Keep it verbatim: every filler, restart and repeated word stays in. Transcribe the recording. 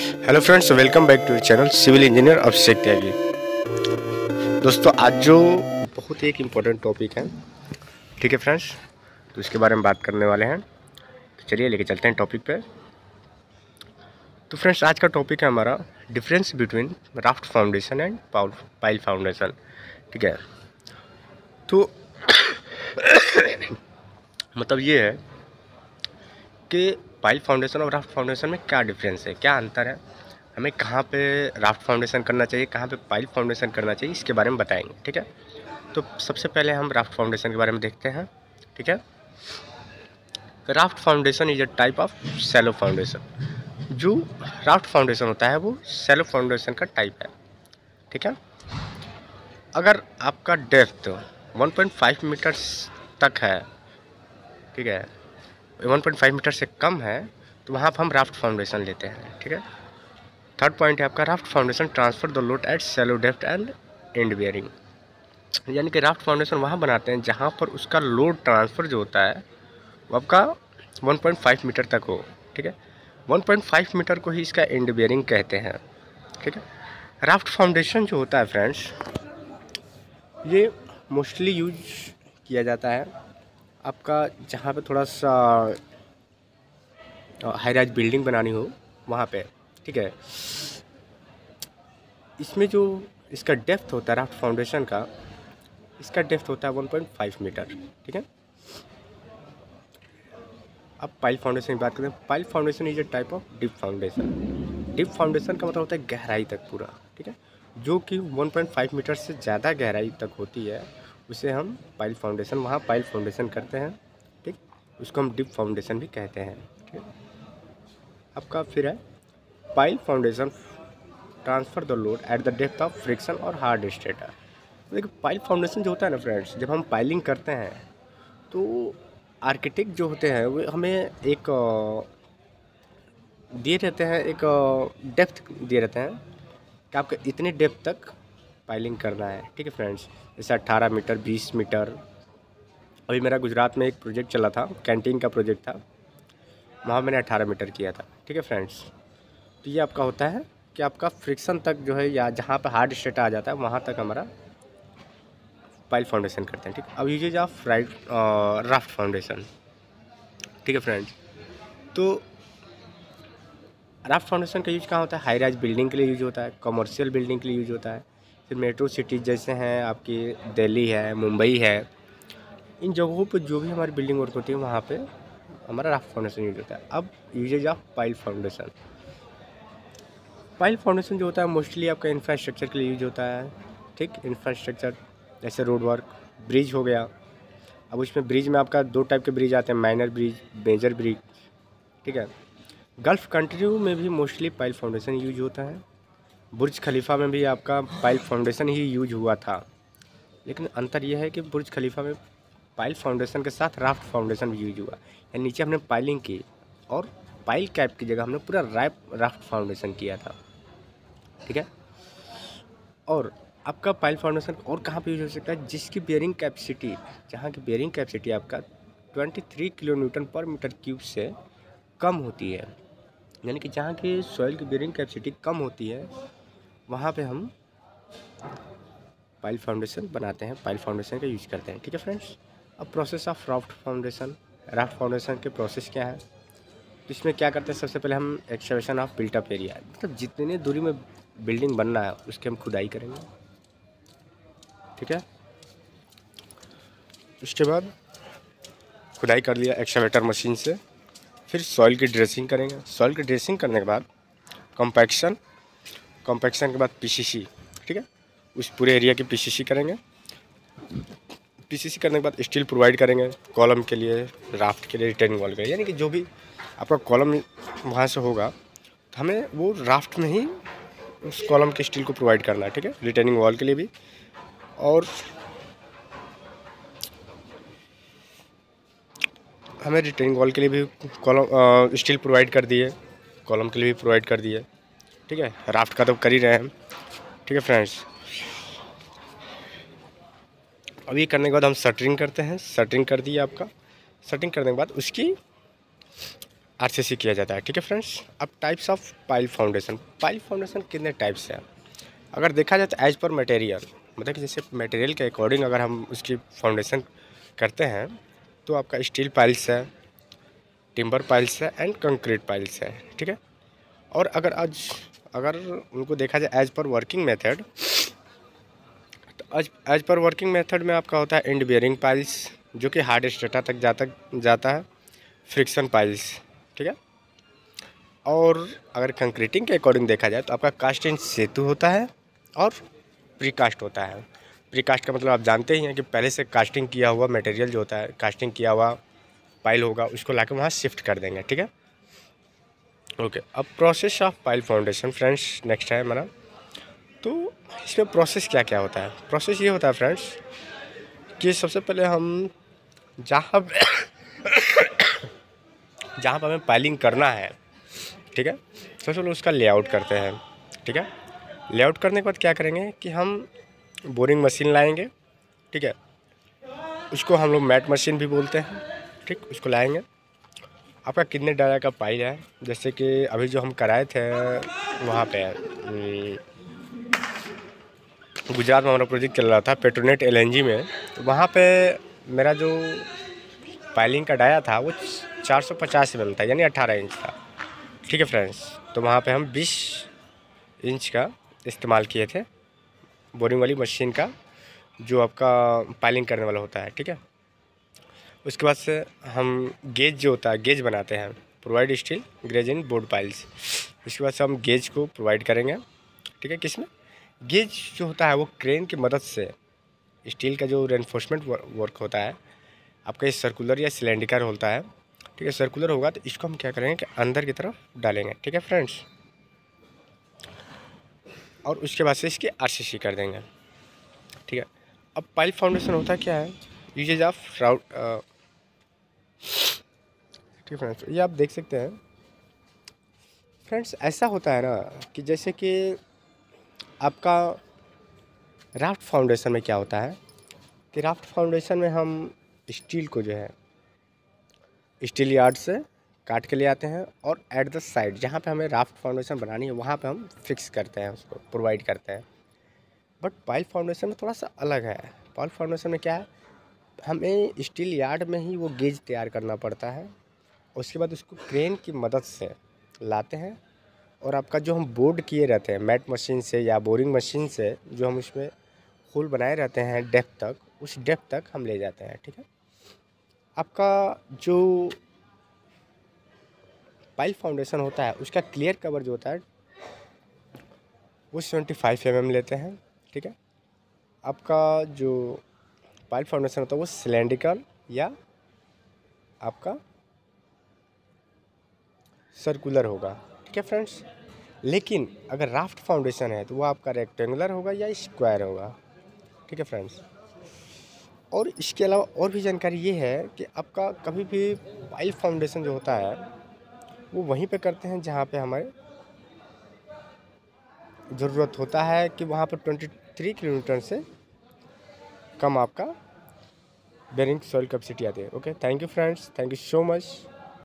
Hello friends, welcome back to channel civil engineer Abhishek Tyagi. दोस्तों, आज जो बहुत ही एक इम्पोर्टेंट टॉपिक है, ठीक है फ्रेंड्स, तो इसके बारे में बात करने वाले हैं। तो चलिए लेके चलते हैं टॉपिक पे। तो फ्रेंड्स, आज का टॉपिक है हमारा difference between raft foundation and pile foundation. ठीक है, तो मतलब ये है कि पाइल फाउंडेशन और राफ्ट फाउंडेशन में क्या डिफरेंस है, क्या अंतर है, हमें कहाँ पे राफ्ट फाउंडेशन करना चाहिए, कहाँ पे पाइल फाउंडेशन करना चाहिए, इसके बारे में बताएंगे। ठीक है, तो सबसे पहले हम राफ्ट फाउंडेशन के बारे में देखते हैं। ठीक है, raft foundation is a type of shallow foundation. जो राफ्ट फाउंडेशन होता है वो शैलो फाउंडेशन का टाइप है। ठीक है, अगर आपका depth one point five metres तक है, ठीक है, वन पॉइंट फाइव मीटर से कम है, तो वहाँ पर हम राफ्ट फाउंडेशन लेते हैं। ठीक है, थर्ड पॉइंट है आपका raft foundation transfer the load at shallow depth and and bearing. यानी कि राफ्ट फाउंडेशन वहाँ बनाते हैं जहाँ पर उसका लोड ट्रांसफ़र जो होता है वो आपका वन पॉइंट फाइव मीटर तक हो। ठीक है, वन पॉइंट फाइव मीटर को ही इसका एंड बियरिंग कहते हैं। ठीक है, राफ्ट फाउंडेशन जो होता है फ्रेंड्स, ये मोस्टली यूज किया जाता है आपका जहाँ पे थोड़ा सा हाई राइज बिल्डिंग बनानी हो वहाँ पे। ठीक है, इसमें जो इसका डेप्थ होता है राफ्ट फाउंडेशन का, इसका डेप्थ होता है वन पॉइंट फाइव मीटर। ठीक है, अब पाइल फाउंडेशन की बात करते हैं। Pile foundation is a type of deep foundation. Deep foundation का मतलब होता है गहराई तक पूरा। ठीक है, जो कि वन पॉइंट फाइव मीटर से ज़्यादा गहराई तक होती है उसे हम पाइल फाउंडेशन, वहाँ पाइल फाउंडेशन करते हैं। ठीक, उसको हम डीप फाउंडेशन भी कहते हैं। ठीक है, आपका फिर है pile foundation transfer the load at the depth of friction और हार्ड स्ट्रेटा। देखिए, पाइल फाउंडेशन जो होता है ना फ्रेंड्स, जब हम पाइलिंग करते हैं तो आर्किटेक्ट जो होते हैं वो हमें एक दिए रहते हैं, एक डेप्थ दिए रहते हैं कि आपको इतने डेप्थ तक पाइलिंग करना है। ठीक है फ्रेंड्स, जैसे अट्ठारह मीटर, बीस मीटर। अभी मेरा गुजरात में एक प्रोजेक्ट चला था, कैंटीन का प्रोजेक्ट था, वहाँ मैंने अट्ठारह मीटर किया था। ठीक है फ्रेंड्स, तो ये आपका होता है कि आपका फ्रिक्शन तक जो है या जहाँ पर हार्ड स्ट्रेटा आ जाता है वहाँ तक हमारा पाइल फाउंडेशन करते हैं। ठीक, अब uses of right raft foundation. ठीक है फ्रेंड्स, तो राफ्ट फाउंडेशन का यूज कहाँ होता है? हाई राइज बिल्डिंग के लिए यूज होता है, कमर्शियल बिल्डिंग के लिए यूज होता है, फिर मेट्रो सिटीज जैसे हैं आपकी दिल्ली है, मुंबई है, इन जगहों पर जो भी हमारी बिल्डिंग वर्क होती है वहाँ पे हमारा राफ्ट फाउंडेशन यूज होता है। अब uses of pile foundation. Pile foundation जो होता है मोस्टली आपका इंफ्रास्ट्रक्चर के लिए यूज होता है। ठीक, इंफ्रास्ट्रक्चर जैसे रोड वर्क, ब्रिज हो गया। अब उसमें ब्रिज में आपका दो टाइप के ब्रिज आते हैं, माइनर ब्रिज, मेजर ब्रिज। ठीक है, गल्फ़ कंट्री में भी मोस्टली पाइल फाउंडेशन यूज होता है। बुर्ज खलीफा में भी आपका पाइल फाउंडेशन ही यूज हुआ था, लेकिन अंतर यह है कि बुर्ज खलीफा में पाइल फाउंडेशन के साथ राफ्ट फाउंडेशन भी यूज हुआ। यानी नीचे हमने पाइलिंग की और पाइल कैप की जगह हमने पूरा रैप राफ्ट फाउंडेशन किया था। ठीक है, और आपका पाइल फाउंडेशन और कहाँ पे यूज हो सकता है? जिसकी बेयरिंग कैपेसिटी, जहाँ की बेयरिंग कैपेसिटी आपका तेईस किलो न्यूटन पर मीटर क्यूब से कम होती है, यानी कि जहाँ की सॉइल की बेयरिंग कैपेसिटी कम होती है वहाँ पे हम पाइल फाउंडेशन बनाते हैं, पाइल फाउंडेशन का यूज करते हैं। ठीक है फ्रेंड्स, अब process of raft foundation. Raft foundation के प्रोसेस क्या है? तो इसमें क्या करते हैं, सबसे पहले हम एक्सकवेशन ऑफ बिल्टअप एरिया, मतलब जितनी दूरी में बिल्डिंग बनना है उसकी हम खुदाई करेंगे। ठीक है, उसके बाद खुदाई कर लिया एक्सकवेटर मशीन से, फिर सॉइल की ड्रेसिंग करेंगे। सॉइल की ड्रेसिंग करने के बाद कॉम्पैक्शन, कॉम्पैक्शन के बाद पीसीसी। ठीक है, उस पूरे एरिया की पीसीसी करेंगे। पीसीसी करने के बाद स्टील प्रोवाइड करेंगे कॉलम के लिए, राफ्ट के लिए, रिटेनिंग वॉल के लिए, यानी कि जो भी आपका कॉलम वहाँ से होगा तो हमें वो राफ्ट में ही उस कॉलम के स्टील को प्रोवाइड करना है। ठीक है, रिटेनिंग वॉल के लिए भी, और हमें रिटेनिंग वॉल के लिए भी कॉलम स्टील प्रोवाइड कर दिए, कॉलम के लिए भी प्रोवाइड कर दिए। ठीक है, राफ्ट का तो कर ही रहे हैं हम। ठीक है फ्रेंड्स, अब ये करने के बाद हम शटरिंग करते हैं। शटरिंग कर दिए आपका। शटरिंग करने के बाद उसकी आरसीसी किया जाता है। ठीक है फ्रेंड्स, अब types of pile foundation. Pile foundation कितने टाइप्स हैं अगर देखा जाए तो एज पर मटेरियल, मतलब कि जैसे मटेरियल के अकॉर्डिंग अगर हम उसकी फाउंडेशन करते हैं तो आपका स्टील पाइल्स है, टिम्बर पाइल्स है एंड कंक्रीट पाइल्स है। ठीक है, और अगर आज अगर उनको देखा जाए एज पर वर्किंग मेथड, तो as as per working method में आपका होता है एंड बियरिंग पाइल्स जो कि हार्ड स्ट्रेटा तक जाता जाता है, फ्रिक्शन पाइल्स। ठीक है, और अगर कंक्रीटिंग के अकॉर्डिंग देखा जाए तो आपका कास्ट इन सेतु होता है और प्रीकास्ट होता है। प्रीकास्ट का मतलब आप जानते ही हैं कि पहले से कास्टिंग किया हुआ मटेरियल जो होता है, कास्टिंग किया हुआ पाइल होगा, उसको लाकर वहाँ शिफ्ट कर देंगे। ठीक है, ओके। अब process of pile foundation friends next है हमारा। तो इसमें प्रोसेस क्या क्या होता है? प्रोसेस ये होता है फ्रेंड्स कि सबसे पहले हम जहाँ जहाँ पर हमें पाइलिंग करना है, ठीक है, सबसे पहले उसका लेआउट करते हैं। ठीक है, लेआउट करने के बाद क्या करेंगे कि हम बोरिंग मशीन लाएंगे। ठीक है, उसको हम लोग मैट मशीन भी बोलते हैं। ठीक, उसको लाएंगे। आपका कितने डाला का पाइल है, जैसे कि अभी जो हम कराए थे वहाँ पे गुजरात में हमारा प्रोजेक्ट चल रहा था पेट्रोनेट एलएनजी में, तो वहाँ पे मेरा जो पाइलिंग का डाया था वो चार सौ पचास एम एम था, यानी अठारह इंच था। ठीक है फ्रेंड्स, तो वहाँ पे हम बीस इंच का इस्तेमाल किए थे बोरिंग वाली मशीन का, जो आपका पाइलिंग करने वाला होता है। ठीक है, उसके बाद से हम गेज जो होता है गेज बनाते हैं, provide steel cage in bored piles. उसके बाद से हम गेज को प्रोवाइड करेंगे। ठीक है, किसमें? गेज जो होता है वो क्रेन की मदद से स्टील का जो रेनफोर्समेंट वर्क होता है आपका, ये सर्कुलर या सिलेंडर होता है। ठीक है, सर्कुलर होगा तो इसको हम क्या करेंगे कि अंदर की तरफ डालेंगे। ठीक है फ्रेंड्स, और उसके बाद से इसकी आरसीसी कर देंगे। ठीक है, अब पाइल फाउंडेशन होता क्या है? Uses of route. ठीक है फ्रेंड्स, ये आप देख सकते हैं फ्रेंड्स, ऐसा होता है ना कि जैसे कि आपका राफ्ट फाउंडेशन में क्या होता है कि राफ्ट फाउंडेशन में हम स्टील को जो है स्टील यार्ड से काट के ले आते हैं और एट द साइड जहाँ पे हमें राफ्ट फाउंडेशन बनानी है वहाँ पे हम फिक्स करते हैं, उसको प्रोवाइड करते हैं। बट पाइल फाउंडेशन में थोड़ा सा अलग है। पाइल फाउंडेशन में क्या है, हमें स्टील यार्ड में ही वो गेज तैयार करना पड़ता है, उसके बाद उसको क्रेन की मदद से लाते हैं और आपका जो हम बोर्ड किए रहते हैं मैट मशीन से या बोरिंग मशीन से, जो हम उसमें होल बनाए रहते हैं डेप्थ तक, उस डेप्थ तक हम ले जाते हैं। ठीक है, आपका जो पाइल फाउंडेशन होता है उसका क्लियर कवर जो होता है वो सेवेंटी फाइव एम एम लेते हैं। ठीक है, आपका जो पाइल फाउंडेशन होता है वो सिलेंड्रिकल या आपका सर्कुलर होगा। ठीक है फ्रेंड्स, लेकिन अगर राफ्ट फाउंडेशन है तो वो आपका रेक्टेंगुलर होगा या स्क्वायर होगा। ठीक है फ्रेंड्स, और इसके अलावा और भी जानकारी ये है कि आपका कभी भी पाइल फाउंडेशन जो होता है वो वहीं पे करते हैं जहाँ पे हमारे ज़रूरत होता है कि वहाँ पर तेईस किलोमीटर से कम आपका बेरिंग सॉइल कैपेसिटी आती है। Okay, thank you friends, thank you so much.